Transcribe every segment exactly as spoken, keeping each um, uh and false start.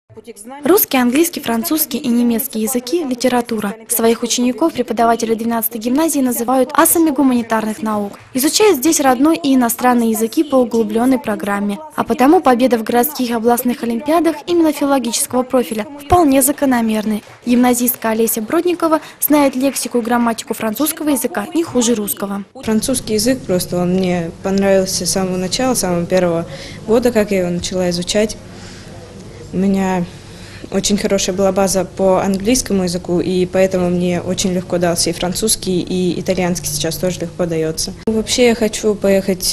Русский, английский, французский и немецкий языки – литература. Своих учеников преподаватели двенадцатой гимназии называют асами гуманитарных наук. Изучают здесь родной и иностранные языки по углубленной программе. А потому победа в городских и областных олимпиадах именно филологического профиля вполне закономерны. Гимназистка Олеся Бродникова знает лексику и грамматику французского языка не хуже русского. Французский язык просто он мне понравился с самого начала, с самого первого года, как я его начала изучать. У меня очень хорошая была база по английскому языку, и поэтому мне очень легко дался и французский, и итальянский сейчас тоже легко дается. Вообще я хочу поехать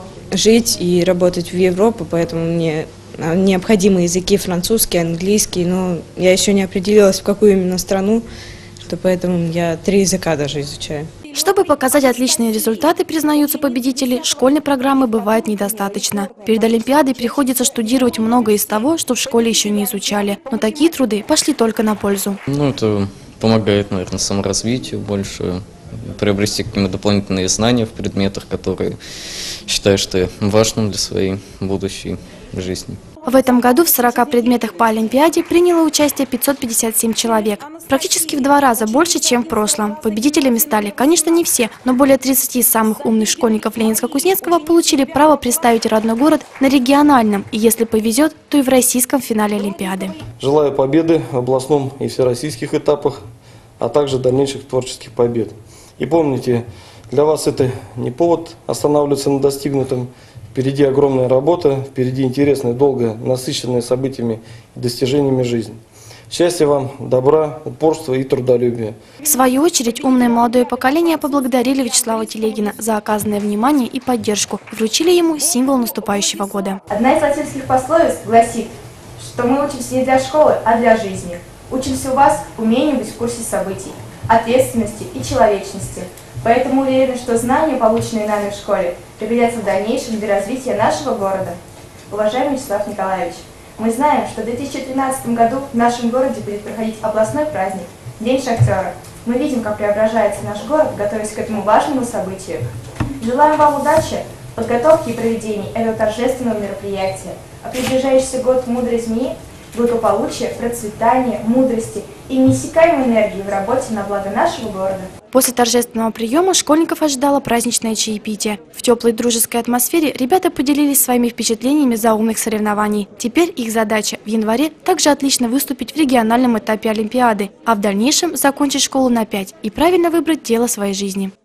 жить и работать в Европу, поэтому мне необходимы языки французский, английский, но я еще не определилась, в какую именно страну, что поэтому я три языка даже изучаю. Чтобы показать отличные результаты, признаются победители, школьной программы бывает недостаточно. Перед Олимпиадой приходится штудировать многое из того, что в школе еще не изучали. Но такие труды пошли только на пользу. Ну, это помогает, наверное, саморазвитию больше, приобрести какие-то дополнительные знания в предметах, которые считаю, что важным для своей будущей жизни. В этом году в сорока предметах по Олимпиаде приняло участие пятьсот пятьдесят семь человек. Практически в два раза больше, чем в прошлом. Победителями стали, конечно, не все, но более тридцати самых умных школьников Ленинско-Кузнецкого получили право представить родной город на региональном и, если повезет, то и в российском финале Олимпиады. Желаю победы в областном и всероссийских этапах, а также дальнейших творческих побед. И помните, для вас это не повод останавливаться на достигнутом. Впереди огромная работа, впереди интересная, долгая, насыщенная событиями и достижениями жизнь. Счастья вам, добра, упорства и трудолюбия. В свою очередь, умное молодое поколение поблагодарили Вячеслава Телегина за оказанное внимание и поддержку и вручили ему символ наступающего года. Одна из латинских пословиц гласит, что мы учимся не для школы, а для жизни. Учимся у вас умению быть в курсе событий, ответственности и человечности. Поэтому уверены, что знания, полученные нами в школе, пригодятся в дальнейшем для развития нашего города. Уважаемый Вячеслав Николаевич, мы знаем, что в две тысячи тринадцатом году в нашем городе будет проходить областной праздник – День шахтера. Мы видим, как преображается наш город, готовясь к этому важному событию. Желаем вам удачи в подготовке и проведении этого торжественного мероприятия. А приближающийся год мудрой змеи – благополучия, процветания, мудрости и неиссякаемой энергии в работе на благо нашего города. После торжественного приема школьников ожидало праздничное чаепитие. В теплой дружеской атмосфере ребята поделились своими впечатлениями заумных соревнований. Теперь их задача в январе также отлично выступить в региональном этапе Олимпиады, а в дальнейшем закончить школу на пять и правильно выбрать дело своей жизни.